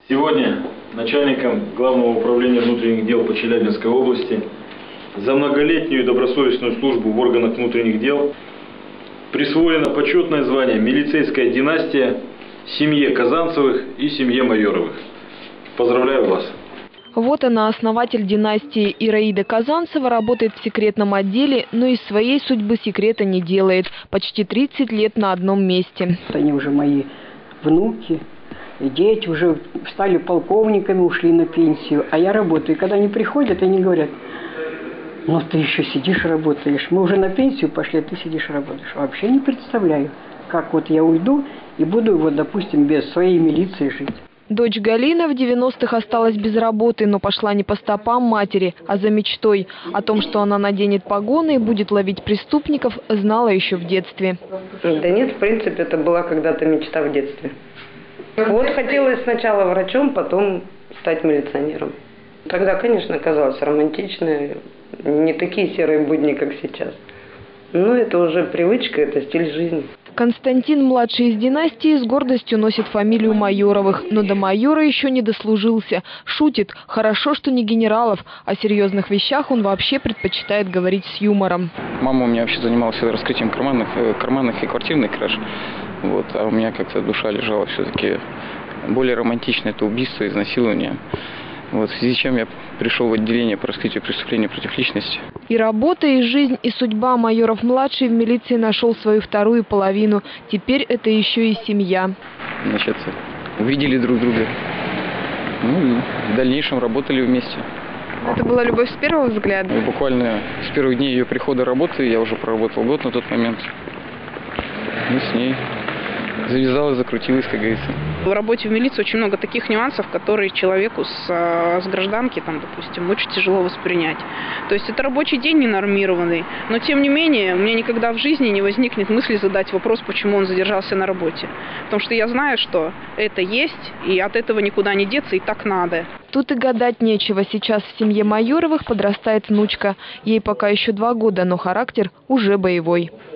Сегодня начальником Главного управления внутренних дел по Челябинской области за многолетнюю добросовестную службу в органах внутренних дел присвоено почетное звание «Милицейская династия» семье Казанцевых и семье Майоровых. Поздравляю вас! Вот она, основатель династии Ираида Казанцева, работает в секретном отделе, но из своей судьбы секрета не делает. Почти 30 лет на одном месте. Они уже мои внуки, и дети уже стали полковниками, ушли на пенсию, а я работаю. И когда они приходят, они говорят: ну ты еще сидишь, работаешь. Мы уже на пенсию пошли, а ты сидишь, работаешь. Вообще не представляю, как вот я уйду и буду, вот, допустим, без своей милиции жить. Дочь Галина в 90-х осталась без работы, но пошла не по стопам матери, а за мечтой. О том, что она наденет погоны и будет ловить преступников, знала еще в детстве. Да нет, в принципе, это была когда-то мечта в детстве. Вот хотелось сначала врачом, потом стать милиционером. Тогда, конечно, казалось романтично, не такие серые будни, как сейчас. Но это уже привычка, это стиль жизни. Константин, младший из династии, с гордостью носит фамилию Майоровых, но до майора еще не дослужился. Шутит: хорошо, что не генералов, о серьезных вещах он вообще предпочитает говорить с юмором. Мама у меня вообще занималась раскрытием карманных и квартирных краж. Вот, а у меня как-то душа лежала все-таки более романтично, это убийство, изнасилование. Вот, в связи с чем я пришел в отделение по раскрытию преступлений против личности. И работа, и жизнь, и судьба Майоров-младший в милиции нашел свою вторую половину. Теперь это еще и семья. Значит, увидели друг друга. Ну и в дальнейшем работали вместе. Это была любовь с первого взгляда? И буквально с первых дней ее прихода работы, я уже проработал год на тот момент. Мы с ней завязалась, закрутилась, как говорится. В работе в милиции очень много таких нюансов, которые человеку с гражданки, там, допустим, очень тяжело воспринять. То есть это рабочий день ненормированный, но тем не менее у меня никогда в жизни не возникнет мысли задать вопрос, почему он задержался на работе. Потому что я знаю, что это есть, и от этого никуда не деться, и так надо. Тут и гадать нечего. Сейчас в семье Майоровых подрастает внучка. Ей пока еще 2 года, но характер уже боевой.